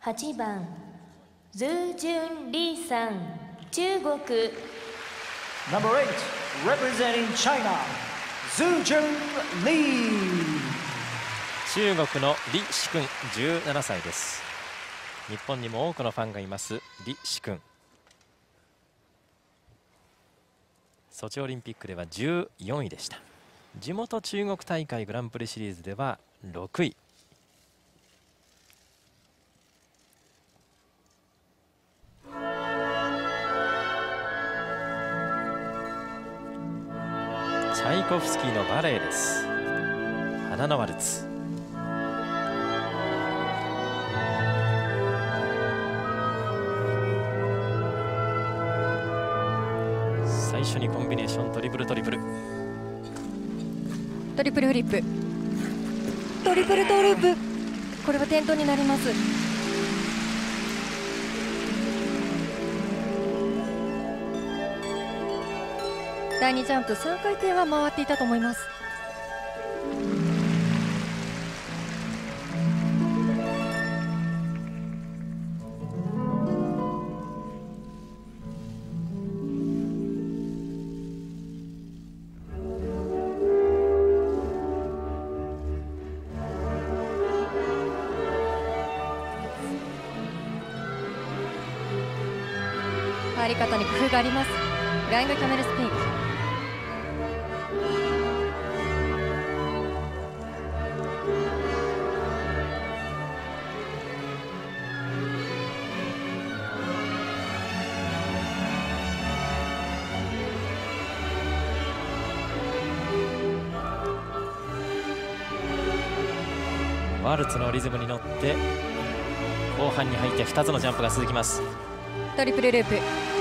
8番ズージュン・リーさん、中国。 Number 8, representing China, Zhu Jun Lee。 中国の李志君、17歳です。日本にも多くのファンがいます李志君。ソチオリンピックでは14位でした。地元中国大会グランプリシリーズでは6位。チャイコフスキーのバレエです。花のワルツ。最初にコンビネーショントリプルトリプルトリプルフリップ、トリプルトーループ、これは転倒になります。第2ジャンプ3回転は回っていたと思います。入り方に工夫があります。フライングキャメルスピン。 ワルツのリズムに乗って後半に入って2つのジャンプが続きます。 トリプルループ、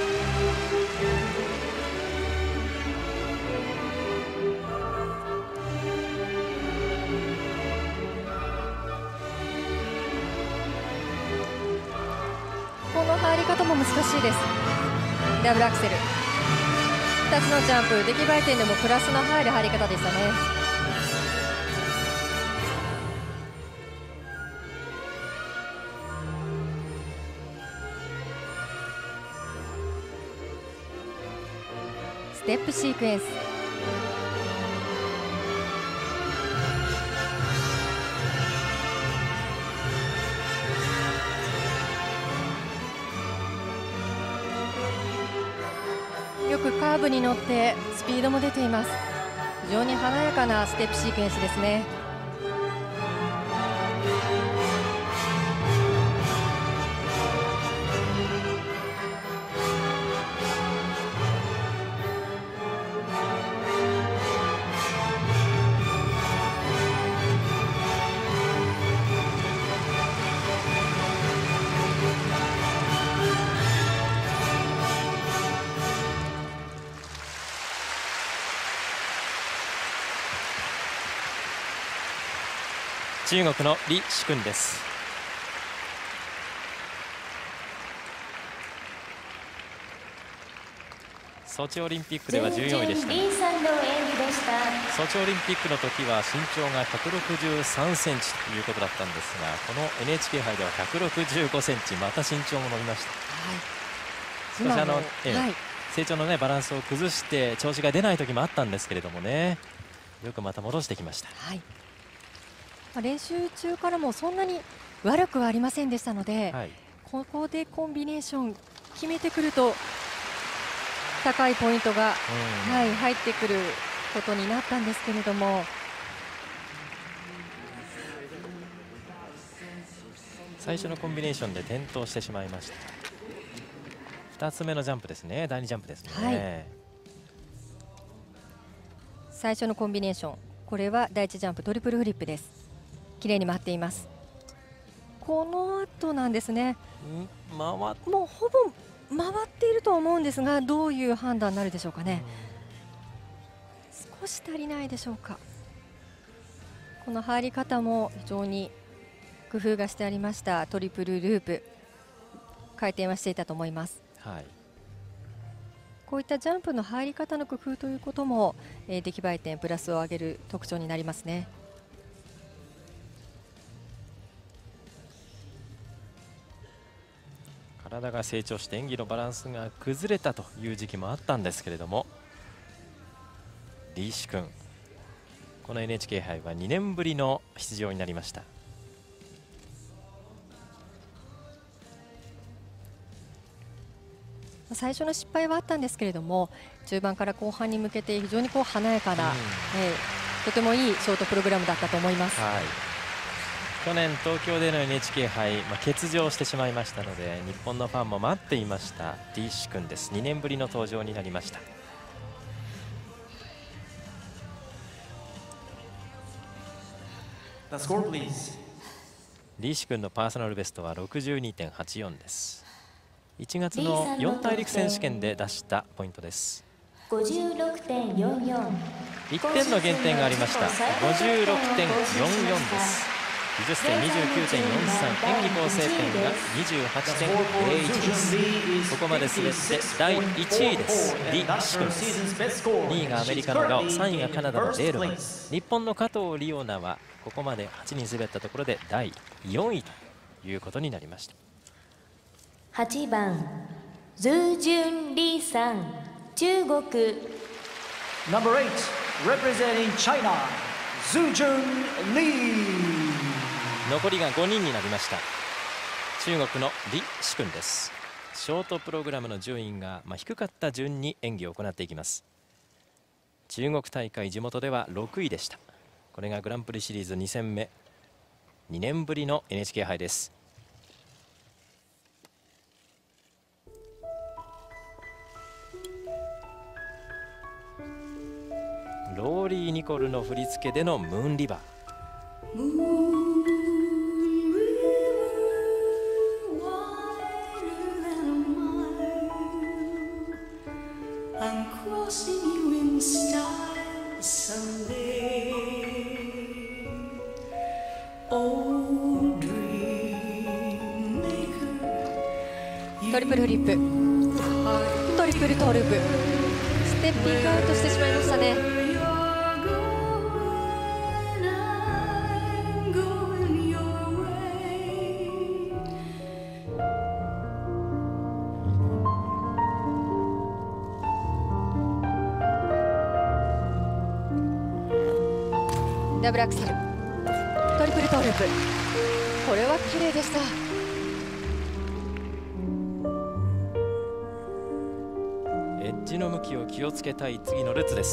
この入り方も難しいです。ダブルアクセル、2つのジャンプ、出来栄え点でもプラスの入る入り方でしたね。ステップシークエンス。よくカーブに乗ってスピードも出ています。非常に華やかなステップシークエンスですね。 中国の李志君です。ソチオリンピックでは14位でした。ソチオリンピックの時は身長が163センチということだったんですが、この NHK 杯では165センチ、また身長も伸びました。少し成長の、バランスを崩して調子が出ない時もあったんですけれどもね、よくまた戻してきました。 練習中からもそんなに悪くはありませんでしたので、ここでコンビネーション決めてくると高いポイントが、入ってくることになったんですけれども、 最初のコンビネーションで転倒してしまいました。2つ目のジャンプですね、第2ジャンプですね。 最初のコンビネーション、これは第1ジャンプトリプルフリップです。綺麗に回っています。この後なんですね。もうほぼ回っていると思うんですが、どういう判断になるでしょうかね。少し足りないでしょうか。この入り方も非常に工夫がしてありました。トリプルループ、回転はしていたと思います。こういったジャンプの入り方の工夫ということも、出来栄え点プラスを上げる特徴になりますね。 体が成長して演技のバランスが崩れたという時期もあったんですけれども、李志君、この NHK 杯は2年ぶりの出場になりました。 最初の失敗はあったんですけれども、中盤から後半に向けて非常に華やかな、とてもいいショートプログラムだったと思います。 はい、去年東京での NHK 杯、欠場してしまいましたので、日本のファンも待っていました李志君です。2年ぶりの登場になりました。李志君のパーソナルベストは 62.84 です。1月の4大陸選手権で出したポイントです。 56.44、 1点の減点がありました。 56.44 です。技術点 29.43、演技構成点が 28.01 です。ここまで滑って第1位です。李志君です。2位がアメリカのガオ、3位がカナダのレールマン、日本の加藤理央奈はここまで8人滑ったところで第4位ということになりました。 8番ズージュン・リーさん、中国。 Number 8 representing China, Zhu Jun Lee。 残りが5人になりました。中国の李志君です。ショートプログラムの順位が低かった順に演技を行っていきます。中国大会地元では6位でした。これがグランプリシリーズ2戦目、2年ぶりの NHK 杯です。ローリー・ニコルの振り付けでのムーンリバー。 トリプルフリップ、トリプルトウループ、ステッピングアウトしてしまいましたね。ダブルアクセル、トリプルトウループ、これは綺麗でした。 エッジの向きを気をつけたい次のルッツです。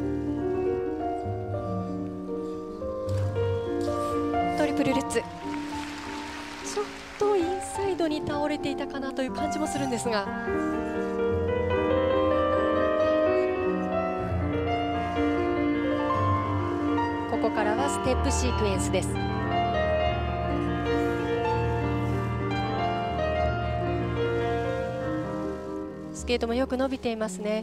トリプルルッツ、ちょっとインサイドに倒れていたかなという感じもするんですが、ここからはステップシークエンスです。スケートもよく伸びていますね。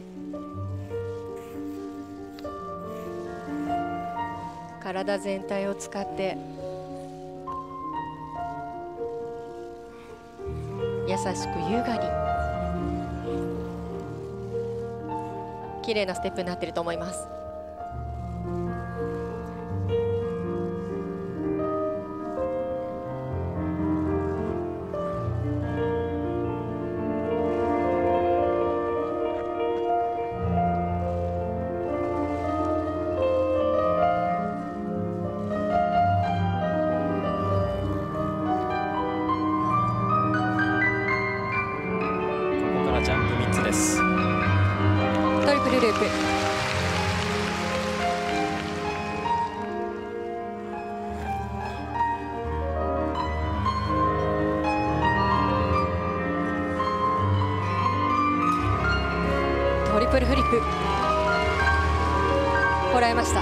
体全体を使って優しく優雅に綺麗なステップになっていると思います。 ジャンプ3つです。 トリプルループ、トリプルフリップ、こらえました。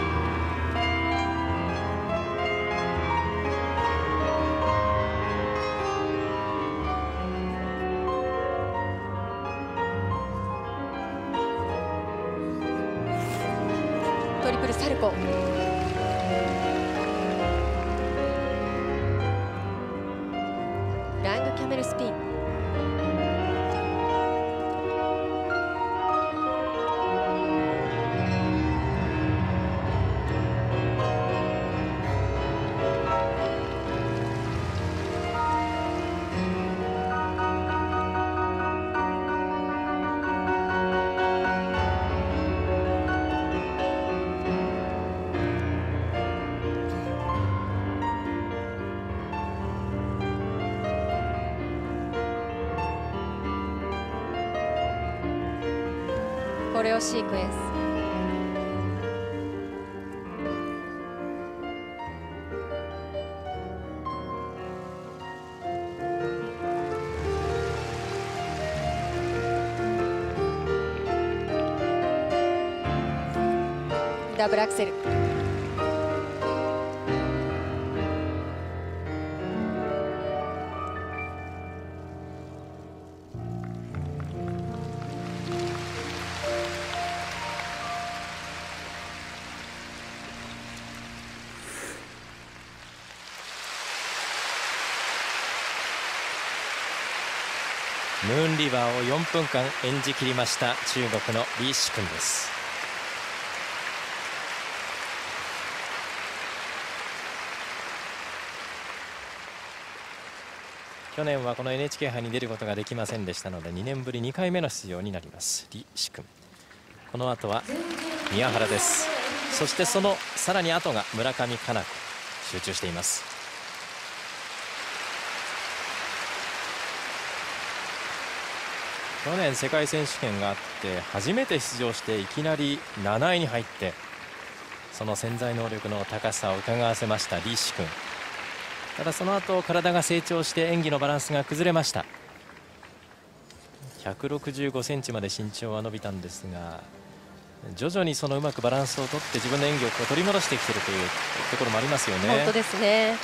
トリプルサルコー、ラングキャメルスピン、 レオシークエンス。ダブルアクセル。 ムーンリバーを4分間演じきりました中国の李詩君です。去年はこの NHK 杯に出ることができませんでしたので2年ぶり2回目の出場になります李詩君。この後は宮原です。そしてそのさらに後が村上佳菜子。集中しています。去年世界選手権があって初めて出場していきなり7位に入ってその潜在能力の高さを伺わせました李詩君。ただその後体が成長して演技のバランスが崩れました。165センチまで身長は伸びたんですが徐々にそのうまくバランスをとって自分の演技を取り戻してきているというところもありますよね。 本当ですね。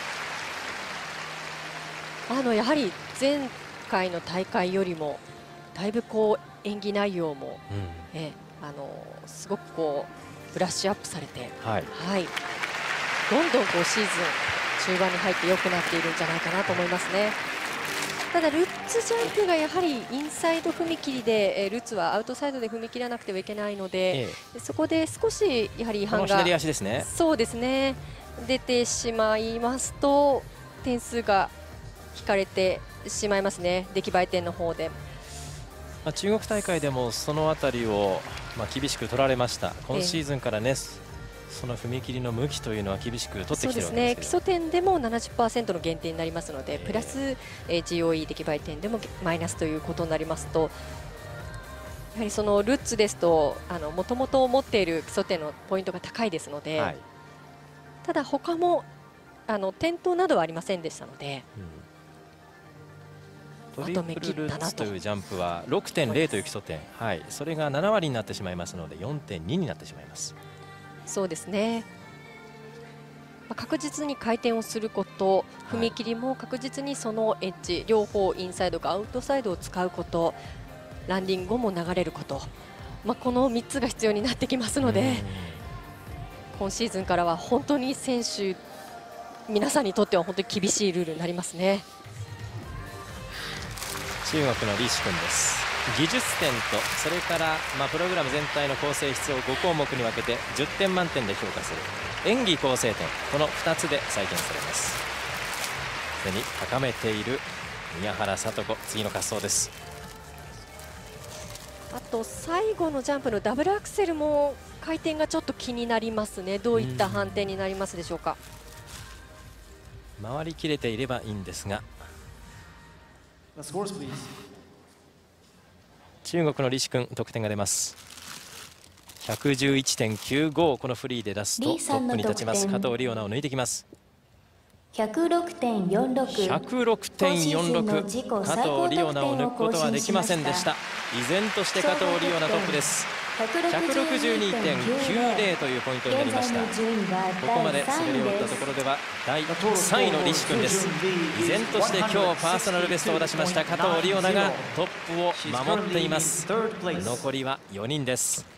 やはり前回の大会よりもだいぶ演技内容も、すごくブラッシュアップされて、はい、どんどんシーズン中盤に入って良くなっているんじゃないかなと思いますね。ただルッツジャンプがやはりインサイド踏み切りでルッツはアウトサイドで踏み切らなくてはいけないので、そこで少しやはり違反が左足ですね。 そうですね、出てしまいますと点数が引かれてしまいますね、出来栄え点の方で。 中国大会でもそのあたりを厳しく取られました。今シーズンからね、その踏み切りの向きというのは厳しく取ってきているわけですけど、そうですね、 基礎点でも 70% の減点になりますので、プラス GOE 出来栄え点でもマイナスということになりますと、やはりそのルッツですともともと持っている基礎点のポイントが高いですので、ただ他も転倒などはありませんでしたので、 トリプルルッツというジャンプは 6.0 という基礎点、それが7割になってしまいますので 4.2 になってしまいます。 そうですね、確実に回転をすること、踏み切りも確実にそのエッジ両方インサイドかアウトサイドを使うこと、ランディング後も流れること、この3つが必要になってきますので、今シーズンからは本当に選手皆さんにとっては本当に厳しいルールになりますね。 中国の李詩君です。技術点とそれからプログラム全体の構成質を5項目に分けて10点満点で評価する演技構成点、この2つで採点されます。すでに高めている宮原知子、次の滑走です。 あと最後のジャンプのダブルアクセルも回転がちょっと気になりますね。どういった判定になりますでしょうか。 回りきれていればいいんですが、中国の李詩君得点が出ます。 111.95、 このフリーで出すとトップに立ちます。加藤理央奈を抜いてきます。 106.46、 106.46、 加藤理央奈を抜くことはできませんでした。依然として加藤理央奈トップです。 162.90 というポイントになりました。ここまで滑り終わったところでは第3位の李詩君です。依然として今日パーソナルベストを出しました加藤理央奈がトップを守っています。残りは4人です。